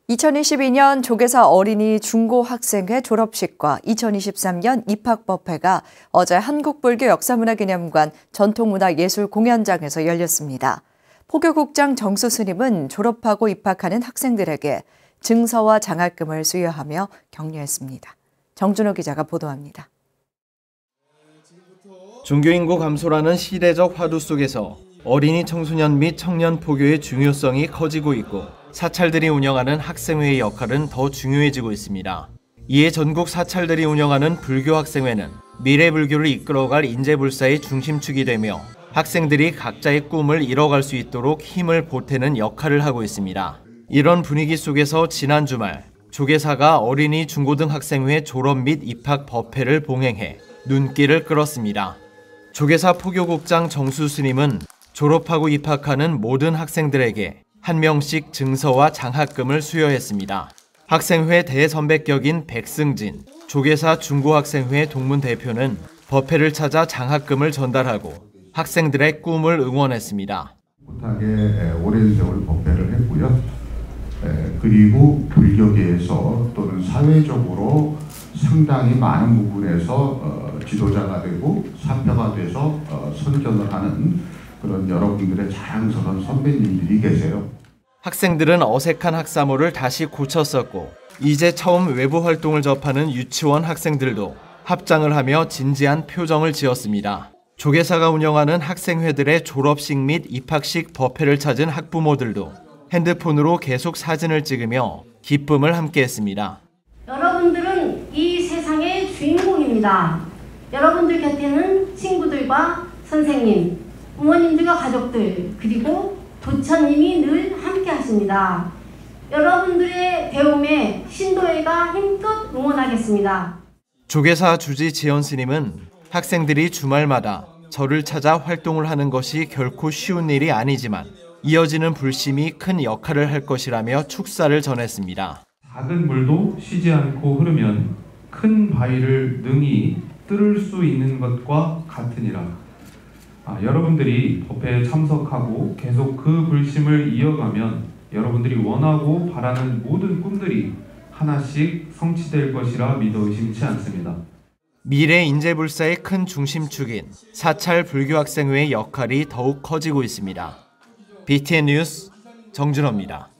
2022년 조계사 어린이 중고학생회 졸업식과 2023년 입학법회가 어제 한국불교 역사문화기념관 전통문화예술공연장에서 열렸습니다. 포교국장 정수 스님은 졸업하고 입학하는 학생들에게 증서와 장학금을 수여하며 격려했습니다. 정준호 기자가 보도합니다. 종교인구 감소라는 시대적 화두 속에서 어린이 청소년 및 청년 포교의 중요성이 커지고 있고 사찰들이 운영하는 학생회의 역할은 더 중요해지고 있습니다. 이에 전국 사찰들이 운영하는 불교학생회는 미래 불교를 이끌어갈 인재불사의 중심축이 되며 학생들이 각자의 꿈을 이뤄갈 수 있도록 힘을 보태는 역할을 하고 있습니다. 이런 분위기 속에서 지난 주말 조계사가 어린이 중고등학생회 졸업 및 입학 법회를 봉행해 눈길을 끌었습니다. 조계사 포교국장 정수 스님은 졸업하고 입학하는 모든 학생들에게 한 명씩 증서와 장학금을 수여했습니다. 학생회 대선배격인 백승진, 조계사 중고학생회 동문대표는 법회를 찾아 장학금을 전달하고 학생들의 꿈을 응원했습니다. 못하게 오랜 세월 법회를 했고요. 그리고 불교계에서 또는 사회적으로 상당히 많은 부분에서 지도자가 되고 사표가 돼서 선전을 하는 그런 여러분들의 자랑스러운 선배님들이 계세요. 학생들은 어색한 학사모를 다시 고쳤었고 이제 처음 외부 활동을 접하는 유치원 학생들도 합장을 하며 진지한 표정을 지었습니다. 조계사가 운영하는 학생회들의 졸업식 및 입학식 법회를 찾은 학부모들도 핸드폰으로 계속 사진을 찍으며 기쁨을 함께했습니다. 여러분들은 이 세상의 주인공입니다. 여러분들 곁에는 친구들과 선생님, 부모님들과 가족들, 그리고 부처님이 늘 함께 하십니다. 여러분들의 배움에 신도회가 힘껏 응원하겠습니다. 조계사 주지 지연 스님은 학생들이 주말마다 절을 찾아 활동을 하는 것이 결코 쉬운 일이 아니지만 이어지는 불심이 큰 역할을 할 것이라며 축사를 전했습니다. 작은 물도 쉬지 않고 흐르면 큰 바위를 능히 뚫을 수 있는 것과 같으니라. 여러분들이 법회에 참석하고 계속 그 불심을 이어가면 여러분들이 원하고 바라는 모든 꿈들이 하나씩 성취될 것이라 믿어 의심치 않습니다. 미래 인재불사의 큰 중심축인 사찰 불교학생회의 역할이 더욱 커지고 있습니다. BTN 뉴스 정준호입니다.